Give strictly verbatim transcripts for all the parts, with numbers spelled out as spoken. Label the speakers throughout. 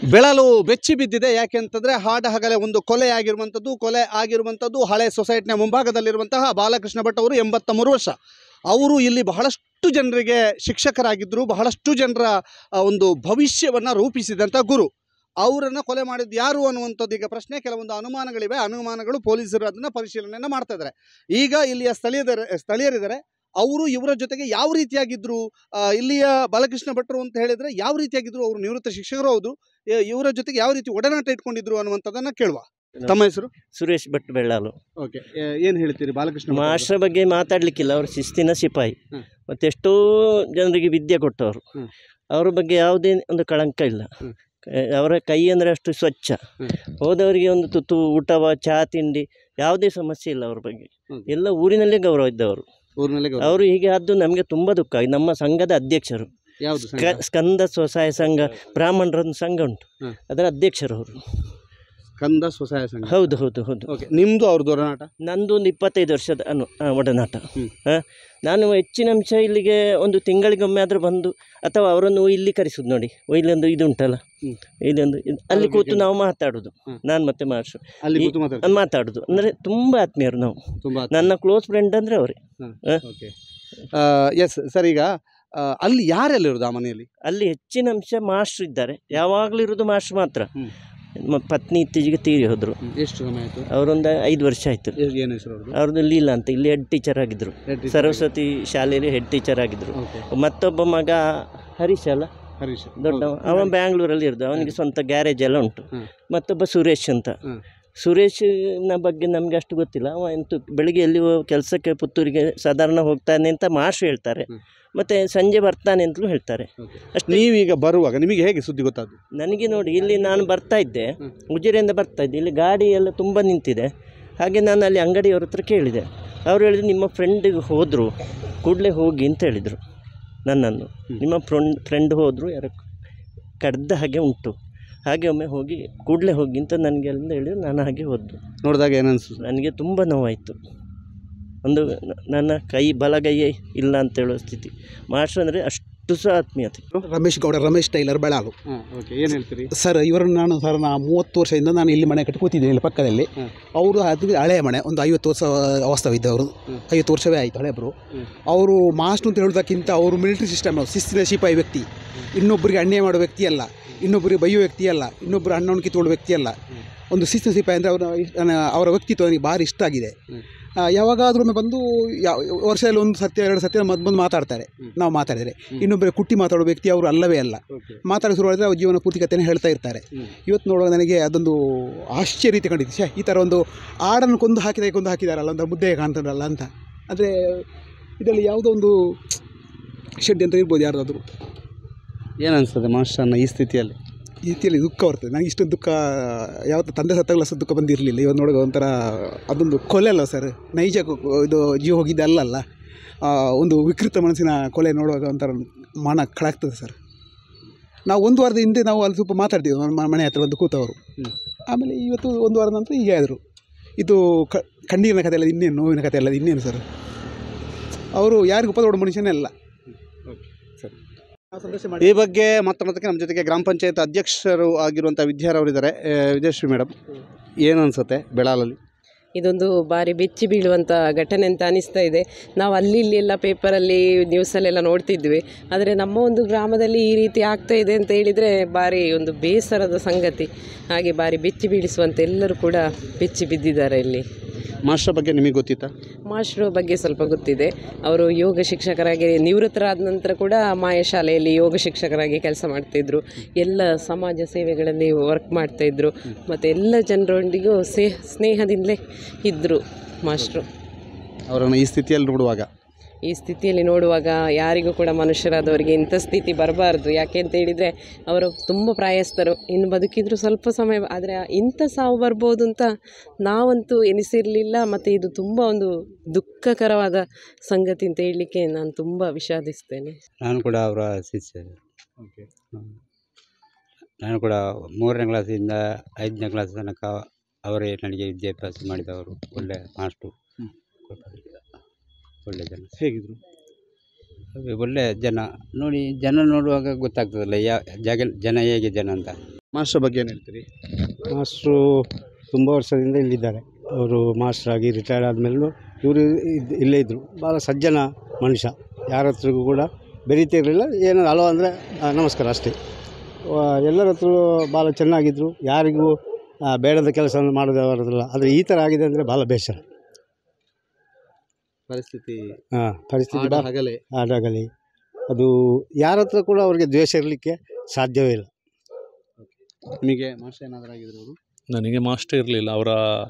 Speaker 1: ಬೆಳಲು ಬೆಚ್ಚಿ ಬಿದ್ದಿದೆ. ಯಾಕೆಂತಂದರೆ ಹಾಡ ಹಗಲೇ ಒಂದು ಕೊಲೆ ಆಗಿರುವಂಥದ್ದು ಕೊಲೆ ಆಗಿರುವಂಥದ್ದು ಹಳೆ ಸೊಸೈಟಿನ ಮುಂಭಾಗದಲ್ಲಿರುವಂತಹ ಬಾಲಕೃಷ್ಣ ಭಟ್ ಅವರು ಎಂಬತ್ತ ಮೂರು ವರ್ಷ. ಅವರು ಇಲ್ಲಿ ಬಹಳಷ್ಟು ಜನರಿಗೆ ಶಿಕ್ಷಕರಾಗಿದ್ದರು. ಬಹಳಷ್ಟು ಜನರ ಒಂದು ಭವಿಷ್ಯವನ್ನು ರೂಪಿಸಿದಂಥ ಗುರು. ಅವರನ್ನು ಕೊಲೆ ಮಾಡಿದ್ದು ಯಾರು ಅನ್ನುವಂಥದ್ದು ಈಗ ಪ್ರಶ್ನೆ. ಕೆಲವೊಂದು ಅನುಮಾನಗಳಿವೆ. ಅನುಮಾನಗಳು ಪೊಲೀಸರು ಅದನ್ನು ಪರಿಶೀಲನೆಯನ್ನು ಮಾಡ್ತಾ ಇದ್ದಾರೆ. ಈಗ ಇಲ್ಲಿಯ ಸ್ಥಳೀಯರ ಸ್ಥಳೀಯರಿದ್ದಾರೆ. ಅವರು ಇವರ ಜೊತೆಗೆ ಯಾವ ರೀತಿಯಾಗಿದ್ದರು, ಇಲ್ಲಿಯ ಬಾಲಕೃಷ್ಣ ಭಟ್ರು ಅಂತ ಹೇಳಿದರೆ ಯಾವ ರೀತಿಯಾಗಿದ್ದರು, ಅವರು ನಿವೃತ್ತ ಶಿಕ್ಷಕರು ಹೌದು, ಇವರ ಜೊತೆಗೆ ಯಾವ ರೀತಿ ಒಡನಾಟ ಇಟ್ಕೊಂಡಿದ್ರು ಅನ್ನುವಂಥದ್ದನ್ನು ಕೇಳುವ. ತಮ್ಮ ಹೆಸರು?
Speaker 2: ಸುರೇಶ್ ಭಟ್ ಬೆಳ್ಳಾಲು.
Speaker 1: ಓಕೆ, ಏನು ಹೇಳ್ತೀರಿ ಬಾಲಕೃಷ್ಣ
Speaker 2: ಮಾಸ್ಟರ್ ಬಗ್ಗೆ ಮಾತಾಡಲಿಕ್ಕಿಲ್ಲ. ಅವರು ಶಿಸ್ತಿನ ಸಿಪಾಯಿ, ಮತ್ತು ಎಷ್ಟೋ ಜನರಿಗೆ ವಿದ್ಯೆ ಕೊಟ್ಟವರು. ಅವರ ಬಗ್ಗೆ ಯಾವುದೇ ಒಂದು ಕಳಂಕ ಇಲ್ಲ. ಅವರ ಕೈ ಅಂದರೆ ಅಷ್ಟು ಸ್ವಚ್ಛ. ಹೋದವರಿಗೆ ಒಂದು ತುತ್ತು ಊಟವ ಚಹಾ ತಿಂಡಿ ಯಾವುದೇ ಸಮಸ್ಯೆ ಇಲ್ಲ ಅವ್ರ ಬಗ್ಗೆ. ಎಲ್ಲ ಊರಿನಲ್ಲೇ ಗೌರವ ಇದ್ದವರು. ಅವರು ಹೀಗೆ ಆದ್ದು ನಮಗೆ ತುಂಬ ದುಃಖ. ನಮ್ಮ ಸಂಘದ ಅಧ್ಯಕ್ಷರು, ಸ್ಕಂದ ಸ್ವಸಹಾಯ ಸಂಘ, ಬ್ರಾಹ್ಮಣರೊಂದು ಸಂಘ ಉಂಟು, ಅದರ ಅಧ್ಯಕ್ಷರು ಅವರು.
Speaker 1: ಸ್ಕಂದ ಸ್ವಸಹಾಯ ಸಂಘ? ಹೌದು
Speaker 2: ಹೌದು ಹೌದು.
Speaker 1: ಓಕೆ, ನಿಮ್ಮದು ಅವ್ರದ್ದು ಒಡನಾಟ?
Speaker 2: ನಂದು ಒಂದು ಇಪ್ಪತ್ತೈದು ವರ್ಷದ ಅನು ಒಡನಾಟ. ಹಾಂ, ನಾನು ಹೆಚ್ಚಿನ ಅಂಶ ಇಲ್ಲಿಗೆ ಒಂದು ತಿಂಗಳಿಗೊಮ್ಮೆ ಆದರೂ ಬಂದು, ಅಥವಾ ಅವರನ್ನು ಇಲ್ಲಿ ಕರೆಸೋದು ನೋಡಿ. ಇಲ್ಲೊಂದು ಇದು ಉಂಟಲ್ಲ, ಇದೊಂದು ಅಲ್ಲಿ ಕೂತು ನಾವು ಮಾತಾಡೋದು. ನಾನು ಮತ್ತೆ ಮಾಸ್ಟರ್ ಮಾತಾಡೋದು ಅಂದರೆ ತುಂಬ ಆತ್ಮೀಯರು ನಾವು. ನನ್ನ ಕ್ಲೋಸ್ ಫ್ರೆಂಡ್ ಅಂದರೆ ಅವರೇ.
Speaker 1: ಎಸ್ ಸರ್, ಈಗ ಅಲ್ಲಿ ಯಾರೆಲ್ಲ ಇರೋದು ಆ ಮನೆಯಲ್ಲಿ?
Speaker 2: ಅಲ್ಲಿ ಹೆಚ್ಚಿನ ಅಂಶ ಮಾಸ್ಟ್ರು ಇದ್ದಾರೆ. ಯಾವಾಗಲೂ ಇರೋದು ಮಾಸ್ಟ್ರು ಮಾತ್ರ. ಪತ್ನಿ ಇತ್ತೀಚೆಗೆ ತೀರಿ ಹೋದರು.
Speaker 1: ಎಷ್ಟು ಸಮಯ ಆಯಿತು?
Speaker 2: ಅವರೊಂದು ಐದು ವರ್ಷ ಆಯಿತು.
Speaker 1: ಏನು ಹೆಸರು ಅವ್ರದ್ದು?
Speaker 2: ಅವ್ರದ್ದು ಲೀಲಾ ಅಂತ, ಇಲ್ಲಿ ಹೆಡ್ ಟೀಚರ್ ಆಗಿದ್ದರು. ಸರಸ್ವತಿ ಶಾಲೆಯಲ್ಲಿ ಹೆಡ್ ಟೀಚರ್ ಆಗಿದ್ದರು. ಮತ್ತೊಬ್ಬ ಮಗ ಹರೀಶ್ ಅಲ್ಲ,
Speaker 1: ಹರೀಶ್
Speaker 2: ದೊಡ್ಡ, ಅವ ಬ್ಯಾಂಗ್ಳೂರಲ್ಲಿ ಇರೋದು. ಅವನಿಗೆ ಸ್ವಂತ ಗ್ಯಾರೇಜ್ ಎಲ್ಲ ಉಂಟು. ಮತ್ತೊಬ್ಬ ಸುರೇಶ್ ಅಂತ. ಸುರೇಶನ ಬಗ್ಗೆ ನಮಗೆ ಅಷ್ಟು ಗೊತ್ತಿಲ್ಲ. ಅವ ಎಂತೂ ಬೆಳಿಗ್ಗೆ ಎಲ್ಲಿ ಕೆಲಸಕ್ಕೆ ಪುತ್ತೂರಿಗೆ ಸಾಧಾರಣ ಹೋಗ್ತಾನೆ ಅಂತ ಮಾಸ್ಟ್ರು ಹೇಳ್ತಾರೆ, ಮತ್ತು ಸಂಜೆ ಬರ್ತಾನೆ ಅಂತಲೂ ಹೇಳ್ತಾರೆ.
Speaker 1: ಅಷ್ಟು. ನೀವೀಗ ಬರುವಾಗ ನಿಮಗೆ ಹೇಗೆ ಸುದ್ದಿ ಗೊತ್ತಾದ್ದು?
Speaker 2: ನನಗೆ ನೋಡಿ, ಇಲ್ಲಿ ನಾನು ಬರ್ತಾ ಇದ್ದೆ, ಉಜಿರೆಯಿಂದ ಬರ್ತಾ ಇದ್ದೆ. ಇಲ್ಲಿ ಗಾಡಿ ಎಲ್ಲ ತುಂಬ ನಿಂತಿದೆ. ಹಾಗೆ ನಾನು ಅಲ್ಲಿ ಅಂಗಡಿಯವ್ರ ಹತ್ರ ಕೇಳಿದೆ. ಅವರು ಹೇಳಿದ್ರು, ನಿಮ್ಮ ಫ್ರೆಂಡಿಗೆ ಹೋದರು, ಕೂಡಲೇ ಹೋಗಿ ಅಂತ ಹೇಳಿದರು ನನ್ನನ್ನು. ನಿಮ್ಮ ಫ್ರೆಂಡ್ ಫ್ರೆಂಡ್ ಹೋದರು, ಯಾರು ಕಡ್ದ ಹಾಗೆ ಉಂಟು, ಹಾಗೆ ಒಮ್ಮೆ ಹೋಗಿ ಕೂಡಲೇ ಹೋಗಿ ಅಂತ ನನಗೆ ಅಲ್ಲಿಂದ ಹೇಳಿದ್ರು. ನಾನು ಹಾಗೆ ಹೋದ್ದು.
Speaker 1: ನೋಡಿದಾಗ ಏನನ್ನಿಸ್ತು?
Speaker 2: ನನಗೆ ತುಂಬ ನೋವಾಯಿತು. ಒಂದು ನನ್ನ ಕೈ ಬಲಗೈಯೇ ಇಲ್ಲ ಅಂತ ಹೇಳೋ ಸ್ಥಿತಿ. ಮಾಸ್ಟರ್ ಅಂದರೆ ಅಷ್ಟು ಸಹ ಆತ್ಮೀಯತೆ.
Speaker 3: ರಮೇಶ್ ಗೌಡ, ರಮೇಶ್ ಟೈಲರ್, ಬೆಳಾಲು.
Speaker 1: ಏನು ಹೇಳ್ತೀರಿ
Speaker 3: ಸರ್? ಇವರನ್ನು ನಾನು ಸರ್ ನಾ ಮೂವತ್ತು ವರ್ಷದಿಂದ ನಾನು ಇಲ್ಲಿ ಮನೆ ಕಟ್ಟಿ ಕೂತಿದ್ದೀನಿ ಇಲ್ಲಿ ಪಕ್ಕದಲ್ಲಿ. ಅವರು ಅದು ಹಳೆಯ ಮನೆ, ಒಂದು ಐವತ್ತು ವರ್ಷ ವಾಸ್ತವಿದ್ದವರು, ಐವತ್ತು ವರ್ಷವೇ ಆಯಿತು ಹಳೆಯವರು. ಅವರು ಮಾಸ್ಟರ್ ಅಂತ ಹೇಳೋದಕ್ಕಿಂತ ಅವರು ಮಿಲಿಟರಿ ಸಿಸ್ಟಮ್, ಶಿಸ್ತಿನ ಸಿಪಾಯಿ ವ್ಯಕ್ತಿ. ಇನ್ನೊಬ್ಬರಿಗೆ ಅನ್ಯಾಯ ಮಾಡೋ ವ್ಯಕ್ತಿ ಅಲ್ಲ, ಇನ್ನೊಬ್ಬರಿಗೆ ಬೈಯೋ ವ್ಯಕ್ತಿ ಅಲ್ಲ, ಇನ್ನೊಬ್ಬರು ಹಣ್ಣನ್ನು ಕಿತ್ತುಕೊಳ್ಳೋ ವ್ಯಕ್ತಿ ಅಲ್ಲ. ಒಂದು ಶಿಸ್ತಿನ ಸಿಪಾಯಿ ಅಂದರೆ ಅವರ ಅವರ ವ್ಯಕ್ತಿತ್ವ ನನಗೆ ಭಾರಿ ಇಷ್ಟ ಆಗಿದೆ. ಯಾವಾಗಾದ್ರೂ ಬಂದು ಯಾವ ವರ್ಷದಲ್ಲಿ ಒಂದು ಸತ್ಯ ಎರಡು ಸತ್ಯ ಮದ್ದು ಬಂದು ಮಾತಾಡ್ತಾರೆ. ನಾವು ಮಾತಾಡಿದರೆ ಇನ್ನೊಬ್ಬರೇ ಕುಟ್ಟಿ ಮಾತಾಡೋ ವ್ಯಕ್ತಿ ಅವರು ಅಲ್ಲವೇ ಅಲ್ಲ. ಮಾತಾಡೋ ಶುರು ಮಾಡಿದ್ರೆ ಅವ್ರ ಜೀವನ ಪೂರ್ತಿ ಕಥೆಯನ್ನು ಹೇಳ್ತಾ ಇರ್ತಾರೆ. ಇವತ್ತು ನೋಡುವಾಗ ನನಗೆ ಅದೊಂದು ಆಶ್ಚರ್ಯ ರೀತಿ ಕಂಡಿದ್ದೆ. ಶೇ, ಈ ಥರ ಒಂದು ಆಡನ್ನು ಕೊಂದು ಹಾಕಿದಾಗ ಕೊಂದು ಹಾಕಿದಾರಲ್ಲ, ಒಂದು ಮುದ್ದೆ ಕಾಣ್ತಾರಲ್ಲ ಅಂತ. ಅಂದರೆ ಇದರಲ್ಲಿ ಯಾವುದೋ ಒಂದು ಶೆಡ್ ಅಂತ ಇರ್ಬೋದು ಯಾರ್ದಾದ್ರು.
Speaker 1: ಏನು ಅನಿಸ್ತದೆ ಮಾಸ್ಟರ್ನ ಈ ಸ್ಥಿತಿಯಲ್ಲಿ?
Speaker 3: ಈ ರೀತಿಯಲ್ಲಿ ದುಃಖ ಬರ್ತದೆ ನನಗೆ. ಇಷ್ಟೊಂದು ದುಃಖ ಯಾವತ್ತು ತಂದೆ ಸತ್ತಾಗಲ ದುಃಖ ಬಂದಿರಲಿಲ್ಲ. ಇವತ್ತು ನೋಡುವ ಒಂಥರ ಅದೊಂದು ಕೊಲೆ ಅಲ್ಲ ಸರ್, ನೈಜ ಇದು ಜೀವ ಹೋಗಿದ್ದೆ ಅಲ್ಲಲ್ಲ, ಒಂದು ವಿಕೃತ ಮನಸ್ಸಿನ ಕೊಲೆ ನೋಡುವಾಗ ಒಂಥರ ಮನ ಕಳಾಗ್ತದೆ ಸರ್. ನಾವು ಒಂದು ವಾರದ ಹಿಂದೆ ನಾವು ಅಲ್ಲಿ ಸ್ವಲ್ಪ ಮಾತಾಡ್ತೀವಿ ಮನೆ ಹತ್ರ ಒಂದು ಕೂತವರು. ಆಮೇಲೆ ಇವತ್ತು ಒಂದು ವಾರದ ನಂತರ ಹೀಗೆ ಆದರು. ಇದು ಕ ಕಣ್ಣೀರಿನ ಕಥೆ ಅಲ್ಲ, ಇನ್ನೇನು ನೋವಿನ ಕಥೆ ಅಲ್ಲ, ಇನ್ನೇನು ಸರ್. ಅವರು ಯಾರಿಗೂ ಉಪದೊಡ್ಡ ಮನುಷ್ಯನೇ ಅಲ್ಲ.
Speaker 1: ಈ ಬಗ್ಗೆ ಮಾತನಾಡೋದಕ್ಕೆ ನಮ್ಮ ಜೊತೆಗೆ ಗ್ರಾಮ ಪಂಚಾಯತ್ ಅಧ್ಯಕ್ಷರು ಆಗಿರುವಂಥ ವಿದ್ಯಾರವರಿದ್ದಾರೆ. ವಿದ್ಯಾಶ್ರೀ ಮೇಡಮ್, ಏನು ಅನಿಸುತ್ತೆ ಬೆಳಾಲಲ್ಲಿ?
Speaker 4: ಇದೊಂದು ಭಾರಿ ಬೆಚ್ಚಿ ಬೀಳುವಂಥ ಘಟನೆ ಅಂತ ಅನಿಸ್ತಾ ಇದೆ. ನಾವು ಅಲ್ಲಿ ಇಲ್ಲಿ ಎಲ್ಲ ಪೇಪರಲ್ಲಿ ನ್ಯೂಸಲ್ಲೆಲ್ಲ ನೋಡ್ತಿದ್ವಿ. ಆದರೆ ನಮ್ಮ ಒಂದು ಗ್ರಾಮದಲ್ಲಿ ಈ ರೀತಿ ಆಗ್ತಾ ಇದೆ ಅಂತ ಹೇಳಿದರೆ ಭಾರಿ ಒಂದು ಬೇಸರದ ಸಂಗತಿ. ಹಾಗೆ ಭಾರಿ ಬೆಚ್ಚಿ ಬೀಳಿಸುವಂತೆ ಎಲ್ಲರೂ ಕೂಡ ಬೆಚ್ಚಿ ಬಿದ್ದಿದ್ದಾರೆ ಇಲ್ಲಿ.
Speaker 1: ಮಾಸ್ಟರ್ ಬಗ್ಗೆ ನಿಮಗೆ ಗೊತ್ತಿತ್ತಾ?
Speaker 4: ಮಾಸ್ಟ್ರ ಬಗ್ಗೆ ಸ್ವಲ್ಪ ಗೊತ್ತಿದೆ. ಅವರು ಯೋಗ ಶಿಕ್ಷಕರಾಗಿ ನಿವೃತ್ತರಾದ ನಂತರ ಕೂಡ ಮಾಯ ಶಾಲೆಯಲ್ಲಿ ಯೋಗ ಶಿಕ್ಷಕರಾಗಿ ಕೆಲಸ ಮಾಡ್ತಾಯಿದ್ರು. ಎಲ್ಲ ಸಮಾಜ ಸೇವೆಗಳಲ್ಲಿ ವರ್ಕ್ ಮಾಡ್ತಾಯಿದ್ರು. ಮತ್ತು ಎಲ್ಲ ಜನರೊಂದಿಗೂ ಸೇ ಸ್ನೇಹದಿಂದಲೇ ಇದ್ದರು ಮಾಸ್ಟ್ರು.
Speaker 1: ಅವರನ್ನು ಈ ಸ್ಥಿತಿಯಲ್ಲಿ ನೋಡುವಾಗ
Speaker 4: ಈ ಸ್ಥಿತಿಯಲ್ಲಿ ನೋಡುವಾಗ ಯಾರಿಗೂ ಕೂಡ ಮನುಷ್ಯರಾದವರಿಗೆ ಇಂಥ ಸ್ಥಿತಿ ಬರಬಾರ್ದು. ಯಾಕೆ ಅಂತ ಹೇಳಿದರೆ ಅವರು ತುಂಬ ಪ್ರಾಯಸ್ಥರು, ಇನ್ನು ಬದುಕಿದ್ರು ಸ್ವಲ್ಪ ಸಮಯ. ಆದರೆ ಇಂಥ ಸಾವು ಬರ್ಬೋದು ಅಂತ ನಾವಂತೂ ಎನಿಸಿರಲಿಲ್ಲ. ಮತ್ತು ಇದು ತುಂಬ ಒಂದು ದುಃಖಕರವಾದ ಸಂಗತಿ ಅಂತ ಹೇಳಲಿಕ್ಕೆ ನಾನು ತುಂಬ ವಿಷಾದಿಸ್ತೇನೆ.
Speaker 5: ನಾನು ಕೂಡ ಅವರ ಶಿಷ್ಯ.
Speaker 1: ಓಕೆ,
Speaker 5: ನಾನು ಕೂಡ ಮೂರನೇ ಕ್ಲಾಸಿಂದ ಐದನೇ ಕ್ಲಾಸ್ ತನಕ ಅವರೇ ನನಗೆ ವಿದ್ಯಾಭ್ಯಾಸ ಮಾಡಿದವರು. ಒಳ್ಳೆಯ ಮಾಸ್ಟರು, ಒಳ್ಳೆ ಜನ.
Speaker 1: ಹೇಗಿದ್ರು?
Speaker 5: ಒಳ್ಳೆಯ ಜನ. ನೋಡಿ, ಜನ ನೋಡುವಾಗ ಗೊತ್ತಾಗ್ತದಲ್ಲ ಯಾ ಜಾಗ ಜನ ಹೇಗೆ ಜನ ಅಂತ.
Speaker 1: ಮಾಸ್ಟರ್ ಬಗ್ಗೆ ಏನು ಹೇಳ್ತೀರಿ?
Speaker 6: ಮಾಸ್ಟ್ರು ತುಂಬ ವರ್ಷದಿಂದ ಇಲ್ಲಿದ್ದಾರೆ. ಅವರು ಮಾಸ್ಟರ್ ಆಗಿ ರಿಟೈರ್ಡ್ ಆದಮೇಲೂ ಇವರು ಇದು ಇಲ್ಲೇ ಇದ್ದರು. ಭಾಳ ಸಜ್ಜನ ಮನುಷ್ಯ, ಯಾರ ಹತ್ರಗೂ ಕೂಡ ಬೆರೀತಿರಲಿಲ್ಲ. ಏನೋ ಹಲೋ ಅಂದರೆ ನಮಸ್ಕಾರ ಅಷ್ಟೇ. ಎಲ್ಲರ ಹತ್ರ ಭಾಳ ಚೆನ್ನಾಗಿದ್ದರು. ಯಾರಿಗೂ ಬೇಡದ ಕೆಲಸವನ್ನು ಮಾಡೋದವರಲ್ಲ. ಆದರೆ ಈ ಥರ ಆಗಿದೆ ಅಂದರೆ ಭಾಳ ಬೇಸರ.
Speaker 1: ಪರಿಸ್ಥಿತಿ
Speaker 6: ಹಾಂ ಪರಿಸ್ಥಿತಿ ಬಾ
Speaker 1: ಆಗಲೇ
Speaker 6: ಆದಾಗಲಿ ಅದು ಯಾರ ಹತ್ರ ಕೂಡ ಅವ್ರಿಗೆ ದ್ವೇಷ ಇರಲಿಕ್ಕೆ ಸಾಧ್ಯವೇ ಇಲ್ಲ.
Speaker 1: ನಿಮಗೆ ಮಾಸ್ಟರ್ ಏನಾದರೂ ಆಗಿದ್ರು ಅವರು?
Speaker 7: ನನಗೆ ಮಾಸ್ಟರ್ ಇರಲಿಲ್ಲ. ಅವರ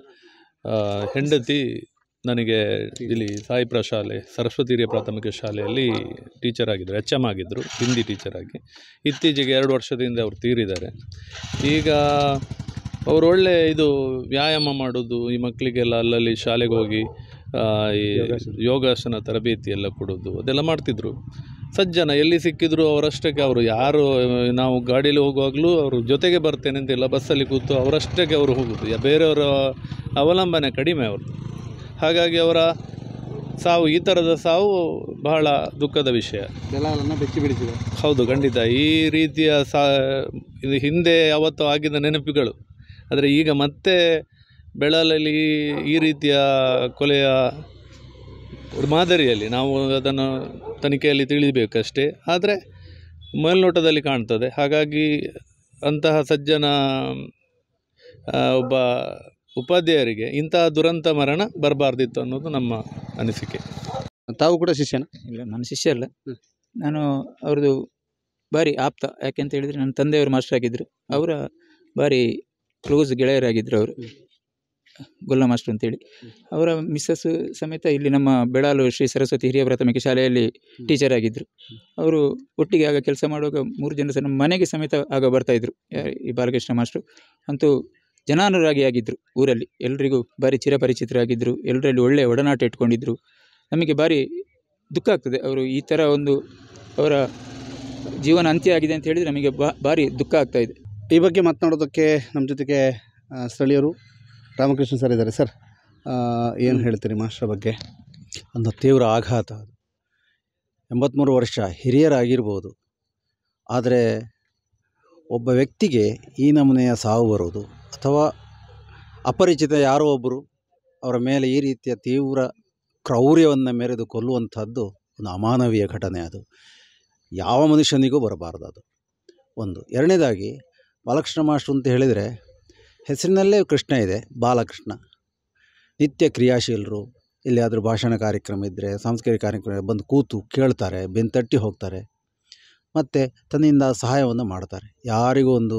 Speaker 7: ಹೆಂಡತಿ ನನಗೆ ಇಲ್ಲಿ ಸಾಯಿಪುರ ಶಾಲೆ ಸರಸ್ವತಿ ಹಿರಿಯ ಪ್ರಾಥಮಿಕ ಶಾಲೆಯಲ್ಲಿ ಟೀಚರ್ ಆಗಿದ್ದರು, ಎಚ್ ಎಮ್ ಆಗಿದ್ದರು, ಹಿಂದಿ ಟೀಚರ್ ಆಗಿ. ಇತ್ತೀಚೆಗೆ ಎರಡು ವರ್ಷದಿಂದ ಅವರು ತೀರಿದ್ದಾರೆ. ಈಗ ಅವರು ಒಳ್ಳೆ ಇದು ವ್ಯಾಯಾಮ ಮಾಡೋದು, ಈ ಮಕ್ಕಳಿಗೆಲ್ಲ ಅಲ್ಲಲ್ಲಿ ಶಾಲೆಗೆ ಹೋಗಿ ಈ ಯೋಗಾಸನ ತರಬೇತಿ ಎಲ್ಲ ಕೊಡೋದು ಅದೆಲ್ಲ ಮಾಡ್ತಿದ್ರು. ಸಜ್ಜನ, ಎಲ್ಲಿ ಸಿಕ್ಕಿದ್ರು ಅವರಷ್ಟಕ್ಕೆ. ಅವರು ಯಾರು ನಾವು ಗಾಡೀಲಿ ಹೋಗುವಾಗಲೂ ಅವರು ಜೊತೆಗೆ ಬರ್ತೇನೆ ಅಂತೆಲ್ಲ ಬಸ್ಸಲ್ಲಿ ಕೂತು ಅವರಷ್ಟಕ್ಕೆ ಅವರು ಹೋಗೋದು. ಬೇರೆಯವರ ಅವಲಂಬನೆ ಕಡಿಮೆ ಅವರು. ಹಾಗಾಗಿ ಅವರ ಸಾವು, ಈ ಥರದ ಸಾವು ಬಹಳ ದುಃಖದ ವಿಷಯ.
Speaker 1: ಬೆಲಾಲನ್ನು ಬೆಚ್ಚಿ ಬಿಡಿಸಿದೆ.
Speaker 7: ಹೌದು, ಖಂಡಿತ. ಈ ರೀತಿಯ ಸಾ ಇದು ಹಿಂದೆ ಯಾವತ್ತೂ ಆಗಿದ್ದ ನೆನಪುಗಳು. ಆದರೆ ಈಗ ಮತ್ತೆ ಬೆಳಲಲ್ಲಿ ಈ ರೀತಿಯ ಕೊಲೆಯ ಮಾದರಿಯಲ್ಲಿ ನಾವು ಅದನ್ನು ತನಿಖೆಯಲ್ಲಿ ತಿಳಿಬೇಕಷ್ಟೇ. ಆದರೆ ಮೇಲ್ನೋಟದಲ್ಲಿ ಕಾಣ್ತದೆ. ಹಾಗಾಗಿ ಅಂತಹ ಸಜ್ಜನ ಒಬ್ಬ ಉಪಾಧ್ಯಾಯರಿಗೆ ಇಂತಹ ದುರಂತ ಮರಣ ಬರಬಾರ್ದಿತ್ತು ಅನ್ನೋದು ನಮ್ಮ ಅನಿಸಿಕೆ.
Speaker 1: ತಾವು ಕೂಡ ಶಿಷ್ಯನ?
Speaker 8: ಇಲ್ಲ, ನಾನು ಶಿಷ್ಯ ಅಲ್ಲ. ನಾನು ಅವ್ರದ್ದು ಭಾರಿ ಆಪ್ತ. ಯಾಕೆಂತ ಹೇಳಿದರೆ ನನ್ನ ತಂದೆಯವರು ಮಾಸ್ಟರ್ ಆಗಿದ್ದರು. ಅವರ ಭಾರಿ ಕ್ಲೋಸ್ ಗೆಳೆಯರಾಗಿದ್ದರು ಅವರು, ಗೊಲ್ಲ ಮಾಸ್ಟರ್ ಅಂತೇಳಿ. ಅವರ ಮಿಸ್ಸಸ್ ಸಮೇತ ಇಲ್ಲಿ ನಮ್ಮ ಬೆಳಾಲು ಶ್ರೀ ಸರಸ್ವತಿ ಹಿರಿಯ ಪ್ರಾಥಮಿಕ ಶಾಲೆಯಲ್ಲಿ ಟೀಚರ್ ಆಗಿದ್ದರು. ಅವರು ಒಟ್ಟಿಗೆ ಆಗ ಕೆಲಸ ಮಾಡುವಾಗ ಮೂರು ಜನ ಸಹ ನಮ್ಮ ಮನೆಗೆ ಸಮೇತ ಆಗ ಬರ್ತಾಯಿದ್ರು. ಈ ಬಾಲಕೃಷ್ಣ ಮಾಸ್ಟ್ರು ಅಂತೂ ಜನಾನುರಾಗಿಯಾಗಿದ್ದರು. ಊರಲ್ಲಿ ಎಲ್ರಿಗೂ ಭಾರಿ ಚಿರಪರಿಚಿತರಾಗಿದ್ದರು. ಎಲ್ಲರಲ್ಲಿ ಒಳ್ಳೆಯ ಒಡನಾಟ ಇಟ್ಕೊಂಡಿದ್ದರು. ನಮಗೆ ಭಾರಿ ದುಃಖ ಆಗ್ತದೆ ಅವರು ಈ ಥರ ಒಂದು ಅವರ ಜೀವನ ಅಂತ್ಯ ಆಗಿದೆ ಅಂತ ಹೇಳಿದರೆ ನಮಗೆ ಬಾ ಭಾರಿ ದುಃಖ ಆಗ್ತಾಯಿದೆ.
Speaker 1: ಈ ಬಗ್ಗೆ ಮಾತನಾಡೋದಕ್ಕೆ ನಮ್ಮ ಜೊತೆಗೆ ಸ್ಥಳೀಯರು ರಾಮಕೃಷ್ಣ ಸರ್ ಇದ್ದಾರೆ. ಸರ್, ಏನು ಹೇಳ್ತೀರಿ ಮಾಸ್ಟರ್ ಬಗ್ಗೆ?
Speaker 9: ಒಂದು ತೀವ್ರ ಆಘಾತ. ಅದು ಎಂಬತ್ತ್ಮೂರು ವರ್ಷ ಹಿರಿಯರಾಗಿರ್ಬೋದು, ಆದರೆ ಒಬ್ಬ ವ್ಯಕ್ತಿಗೆ ಈ ನಮೂನೆಯ ಸಾವು ಬರುವುದು ಅಥವಾ ಅಪರಿಚಿತ ಯಾರೋ ಒಬ್ಬರು ಅವರ ಮೇಲೆ ಈ ರೀತಿಯ ತೀವ್ರ ಕ್ರೌರ್ಯವನ್ನು ಮೆರೆದು ಕೊಲ್ಲುವಂಥದ್ದು ಒಂದು ಅಮಾನವೀಯ ಘಟನೆ. ಅದು ಯಾವ ಮನುಷ್ಯನಿಗೂ ಬರಬಾರ್ದು. ಅದು ಒಂದು. ಎರಡನೇದಾಗಿ ಬಾಲಕೃಷ್ಣ ಮಾಸ್ಟ್ರು ಅಂತ ಹೇಳಿದರೆ ಹೆಸರಿನಲ್ಲೇ ಕೃಷ್ಣ ಇದೆ, ಬಾಲಕೃಷ್ಣ. ನಿತ್ಯ ಕ್ರಿಯಾಶೀಲರು. ಎಲ್ಲಿಯಾದರೂ ಭಾಷಣ ಕಾರ್ಯಕ್ರಮ ಇದ್ದರೆ, ಸಾಂಸ್ಕೃತಿಕ ಕಾರ್ಯಕ್ರಮ ಬಂದು ಕೂತು ಕೇಳ್ತಾರೆ, ಬೆನ್ನು ತಟ್ಟಿ ಹೋಗ್ತಾರೆ, ಮತ್ತು ತನ್ನಿಂದ ಸಹಾಯವನ್ನು ಮಾಡ್ತಾರೆ. ಯಾರಿಗೂ ಒಂದು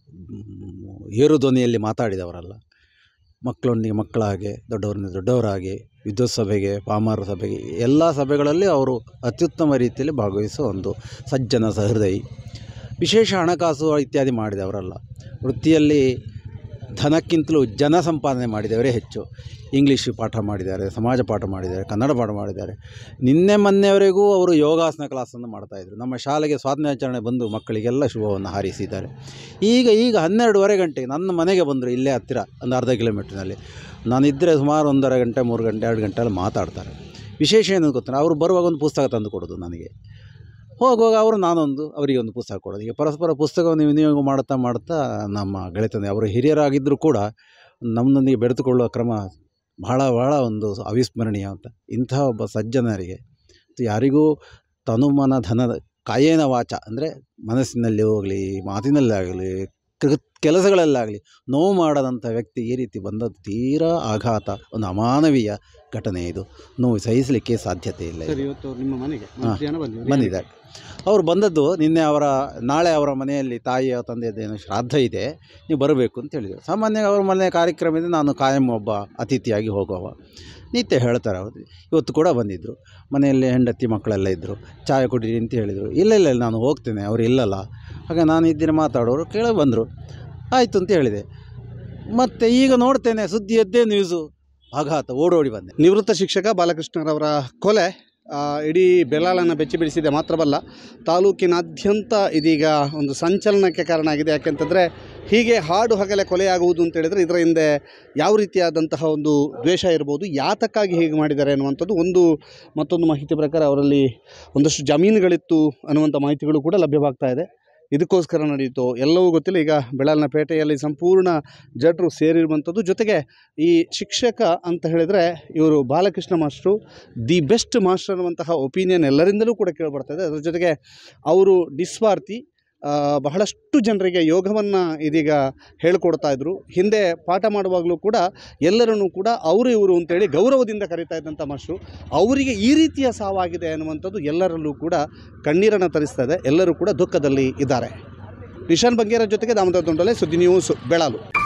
Speaker 9: ಏರು ಧ್ವನಿಯಲ್ಲಿ ಮಾತಾಡಿದವರಲ್ಲ. ಮಕ್ಕಳೊಂದಿಗೆ ಮಕ್ಕಳಾಗೆ, ದೊಡ್ಡವರನ್ನ ದೊಡ್ಡವರಾಗಿ, ವಿದ್ವತ್ ಸಭೆಗೆ, ಪಾಮರ ಸಭೆಗೆ, ಎಲ್ಲ ಸಭೆಗಳಲ್ಲಿ ಅವರು ಅತ್ಯುತ್ತಮ ರೀತಿಯಲ್ಲಿ ಭಾಗವಹಿಸೋ ಒಂದು ಸಜ್ಜನ ಸಹೃದಯಿ. ವಿಶೇಷ ಹಣಕಾಸು ಇತ್ಯಾದಿ ಮಾಡಿದವರಲ್ಲ. ವೃತ್ತಿಯಲ್ಲಿ ಧನಕ್ಕಿಂತಲೂ ಜನ ಸಂಪಾದನೆ ಮಾಡಿದವರೇ ಹೆಚ್ಚು. ಇಂಗ್ಲೀಷ್ ಪಾಠ ಮಾಡಿದ್ದಾರೆ, ಸಮಾಜ ಪಾಠ ಮಾಡಿದ್ದಾರೆ, ಕನ್ನಡ ಪಾಠ ಮಾಡಿದ್ದಾರೆ. ನಿನ್ನೆ ಮೊನ್ನೆಯವರೆಗೂ ಅವರು ಯೋಗಾಸನ ಕ್ಲಾಸನ್ನು ಮಾಡ್ತಾಯಿದ್ರು. ನಮ್ಮ ಶಾಲೆಗೆ ಸ್ವಾತಂತ್ರ್ಯಾಚರಣೆ ಬಂದು ಮಕ್ಕಳಿಗೆಲ್ಲ ಶುಭವನ್ನು ಹಾರೈಸಿದ್ದಾರೆ. ಈಗ ಈಗ ಹನ್ನೆರಡೂವರೆ ಗಂಟೆಗೆ ನನ್ನ ಮನೆಗೆ ಬಂದರು, ಇಲ್ಲೇ ಹತ್ತಿರ ಒಂದು ಅರ್ಧ ಕಿಲೋಮೀಟ್ರ್ನಲ್ಲಿ. ನಾನಿದ್ದರೆ ಸುಮಾರು ಒಂದೂವರೆ ಗಂಟೆ ಮೂರು ಗಂಟೆ ಎರಡು ಗಂಟೆಯಲ್ಲಿ ಮಾತಾಡ್ತಾರೆ. ವಿಶೇಷ ಏನು ಗೊತ್ತಾ, ಅವರು ಬರುವಾಗ ಒಂದು ಪುಸ್ತಕ ತಂದು ಕೊಡೋದು ನನಗೆ, ಹೋಗುವಾಗ ಅವರು ನಾನೊಂದು ಅವರಿಗೆ ಒಂದು ಪುಸ್ತಕ ಕೊಡೋದು. ಈಗ ಪರಸ್ಪರ ಪುಸ್ತಕವನ್ನು ವಿನಿಯೋಗ ಮಾಡ್ತಾ ಮಾಡ್ತಾ ನಮ್ಮ ಗೆಳೆತನ. ಅವರು ಹಿರಿಯರಾಗಿದ್ದರೂ ಕೂಡ ನಮ್ಮದೊಂದಿಗೆ ಬೆರೆತುಕೊಳ್ಳುವ ಕ್ರಮ ಬಹಳ ಬಹಳ ಒಂದು ಅವಿಸ್ಮರಣೀಯ ಅಂತ. ಇಂತಹ ಒಬ್ಬ ಸಜ್ಜನರಿಗೆ ಯಾರಿಗೂ ತನುಮನ ಧನದ ಕಾಯೇನ ವಾಚ ಅಂದರೆ ಮನಸ್ಸಿನಲ್ಲಿ ಹೋಗಲಿ, ಮಾತಿನಲ್ಲಾಗಲಿ, ಕೆಲಸಗಳಲ್ಲಾಗಲಿ ನೋವು ಮಾಡದಂಥ ವ್ಯಕ್ತಿ ಈ ರೀತಿ ಬಂದದ್ದು ತೀರಾ ಆಘಾತ, ಒಂದು ಅಮಾನವೀಯ ಘಟನೆ. ಇದು ನೋವು ಸಹಿಸಲಿಕ್ಕೆ ಸಾಧ್ಯತೆ ಇಲ್ಲ.
Speaker 1: ಇವತ್ತು ನಿಮ್ಮ ಮನೆಗೆ
Speaker 9: ಬಂದಿದ್ದಾರೆ. ಅವರು ಬಂದದ್ದು ನಿನ್ನೆ. ಅವರ ನಾಳೆ ಅವರ ಮನೆಯಲ್ಲಿ ತಾಯಿಯ ತಂದೆಯದೇನು ಶ್ರಾದ್ದ ಇದೆ, ನೀವು ಬರಬೇಕು ಅಂತ ಹೇಳಿದರು. ಸಾಮಾನ್ಯ ಅವರ ಮನೆ ಕಾರ್ಯಕ್ರಮ ಇದೆ, ನಾನು ಕಾಯಂ ಒಬ್ಬ ಅತಿಥಿಯಾಗಿ ಹೋಗುವ ನಿತ್ಯ ಹೇಳ್ತಾರೆ. ಅವರು ಇವತ್ತು ಕೂಡ ಬಂದಿದ್ದರು. ಮನೆಯಲ್ಲಿ ಹೆಂಡತಿ ಮಕ್ಕಳೆಲ್ಲ ಇದ್ದರು. ಚಾಯ್ ಕುಡೀರಿ ಅಂತ ಹೇಳಿದರು. ಇಲ್ಲ ಇಲ್ಲ ನಾನು ಹೋಗ್ತೇನೆ, ಅವರು ಇಲ್ಲಲ್ಲ. ಹಾಗೆ ನಾನು ಇದ್ದೀನಿ ಮಾತಾಡೋರು ಕೇಳಿ ಬಂದರು. ಆಯಿತು ಅಂತ ಹೇಳಿದೆ. ಮತ್ತು ಈಗ ನೋಡ್ತೇನೆ ಸುದ್ದಿಯದ್ದೇ ನ್ಯೂಸು, ಆಘಾತ, ಓಡೋಡಿ ಬಂದೆ.
Speaker 1: ನಿವೃತ್ತ ಶಿಕ್ಷಕ ಬಾಲಕೃಷ್ಣರವರ ಕೊಲೆ ಇಡೀ ಬೆಲಾಲನ್ನು ಬೆಚ್ಚಿ ಬಿಡಿಸಿದೆ ಮಾತ್ರವಲ್ಲ, ತಾಲೂಕಿನಾದ್ಯಂತ ಇದೀಗ ಒಂದು ಸಂಚಲನಕ್ಕೆ ಕಾರಣ ಆಗಿದೆ. ಯಾಕೆಂತಂದರೆ ಹೀಗೆ ಹಾಡು ಹಗಲೇ ಕೊಲೆಯಾಗುವುದು ಅಂತೇಳಿದರೆ ಇದರ ಹಿಂದೆ ಯಾವ ರೀತಿಯಾದಂತಹ ಒಂದು ದ್ವೇಷ ಇರ್ಬೋದು, ಯಾತಕ್ಕಾಗಿ ಹೀಗೆ ಮಾಡಿದ್ದಾರೆ ಅನ್ನುವಂಥದ್ದು ಒಂದು. ಮತ್ತೊಂದು ಮಾಹಿತಿ ಪ್ರಕಾರ ಅವರಲ್ಲಿ ಒಂದಷ್ಟು ಜಮೀನುಗಳಿತ್ತು ಅನ್ನುವಂಥ ಮಾಹಿತಿಗಳು ಕೂಡ ಲಭ್ಯವಾಗ್ತಾ ಇದೆ. ಇದಕ್ಕೋಸ್ಕರ ನಡೆಯಿತೋ ಎಲ್ಲವೂ ಗೊತ್ತಿಲ್ಲ. ಈಗ ಬೆಳಾಲ್ನ ಪೇಟೆಯಲ್ಲಿ ಸಂಪೂರ್ಣ ಜಡ್ರು ಸೇರಿರುವಂಥದ್ದು. ಜೊತೆಗೆ ಈ ಶಿಕ್ಷಕ ಅಂತ ಹೇಳಿದರೆ ಇವರು Balakrishna master the best master ಅನ್ನುವಂತಹ ಒಪಿನಿಯನ್ ಎಲ್ಲರಿಂದಲೂ ಕೂಡ ಕೇಳಿಬರ್ತದೆ. ಅದರ ಜೊತೆಗೆ ಅವರು ನಿಸ್ವಾರ್ಥಿ, ಬಹಳಷ್ಟು ಜನರಿಗೆ ಯೋಗವನ್ನು ಇದೀಗ ಹೇಳಿಕೊಡ್ತಾ ಇದ್ದರು. ಹಿಂದೆ ಪಾಠ ಮಾಡುವಾಗಲೂ ಕೂಡ ಎಲ್ಲರನ್ನೂ ಕೂಡ ಅವರು ಇವರು ಅಂತೇಳಿ ಗೌರವದಿಂದ ಕರೀತಾ ಇದ್ದಂಥ ಮಾಸ್ಟ್ರು. ಅವರಿಗೆ ಈ ರೀತಿಯ ಸಾವಾಗಿದೆ ಅನ್ನುವಂಥದ್ದು ಎಲ್ಲರಲ್ಲೂ ಕೂಡ ಕಣ್ಣೀರನ್ನು ತರಿಸ್ತಾ ಇದೆ. ಎಲ್ಲರೂ ಕೂಡ ದುಃಖದಲ್ಲಿ ಇದ್ದಾರೆ. ನಿಶಾನ್ ಬಂಗೇರ ಜೊತೆಗೆ ದಾಮೋದರ ದೊಂಡಲೆ, ಸುದ್ದಿ ನ್ಯೂಸ್, ಬೆಳಾಲು.